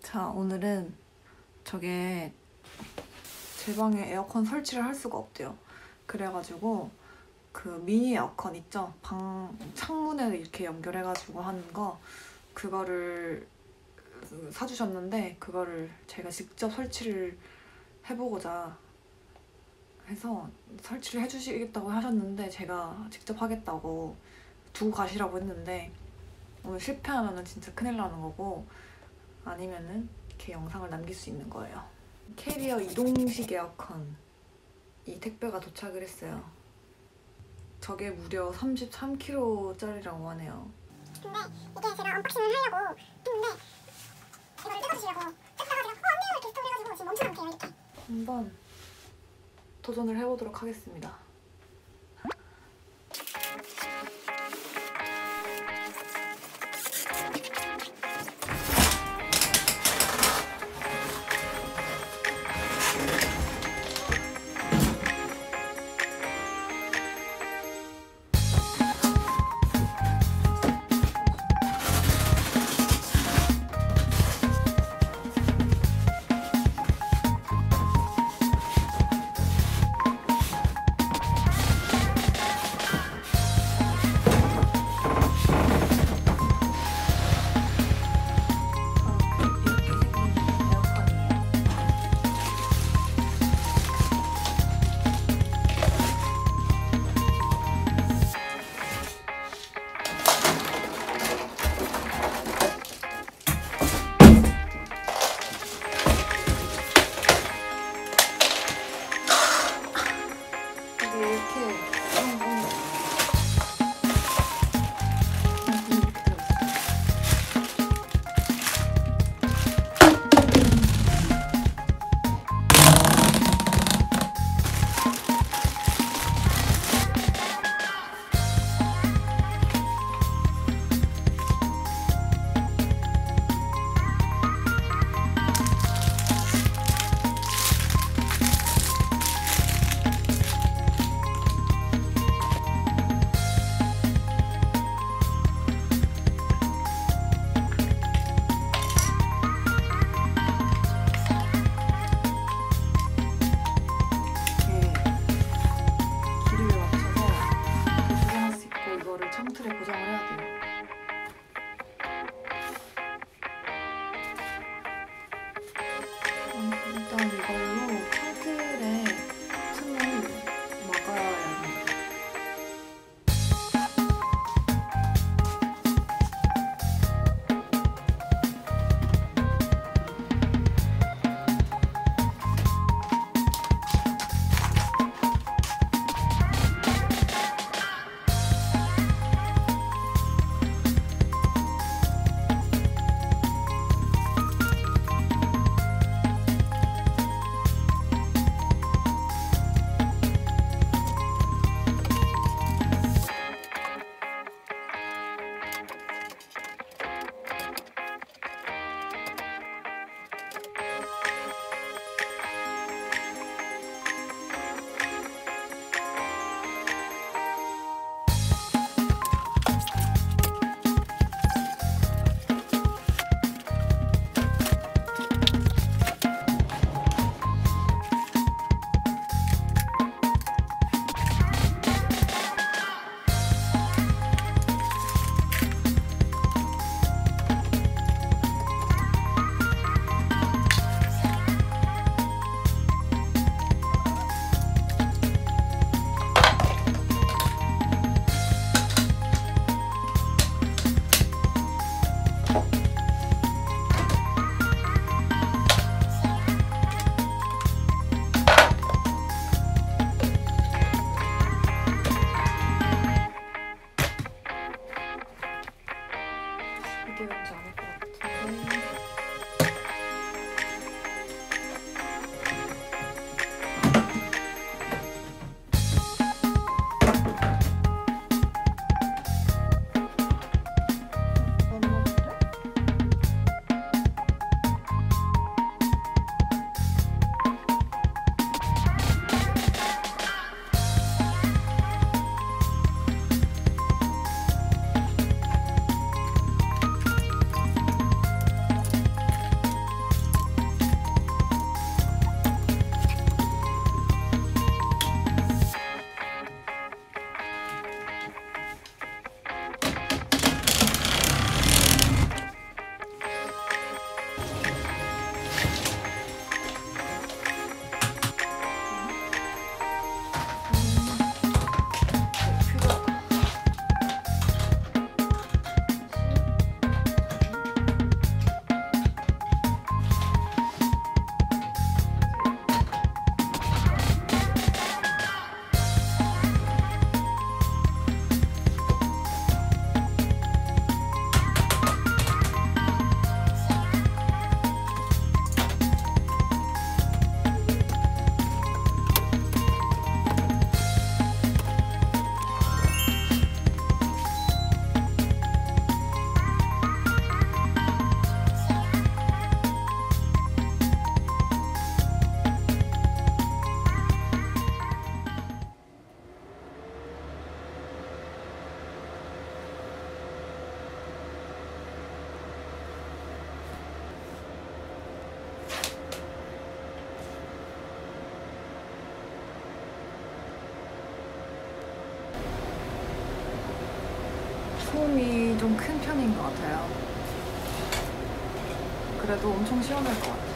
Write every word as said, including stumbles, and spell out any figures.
자, 오늘은 저게 제 방에 에어컨 설치를 할 수가 없대요. 그래가지고 그 미니 에어컨 있죠? 방 창문에 이렇게 연결해가지고 하는 거, 그거를 사주셨는데 그거를 제가 직접 설치를 해보고자 해서 설치를 해주시겠다고 하셨는데, 제가 직접 하겠다고 두고 가시라고 했는데, 오늘 실패하면은 진짜 큰일 나는 거고, 아니면은 이렇게 영상을 남길 수 있는 거예요. 캐리어 이동식 에어컨, 이 택배가 도착을 했어요. 저게 무려 삼십삼 킬로그램짜리라고 하네요. 근데 이게 제가 언박싱을 하려고 했는데 이거를 뜯어주시려고 뜯다가 제가 어 안돼요 이렇게 스톱 해가지고 지금 멈춰놓게요 이렇게. 한번 도전을 해보도록 하겠습니다. 창틀에 고정을 해야 돼요. 음, 일단 이걸로 창틀에 틈을 막아야 됩니다. 이게 왠지 않을 것 같은데. 소음이 좀 큰 편인 것 같아요. 그래도 엄청 시원할 것 같아요.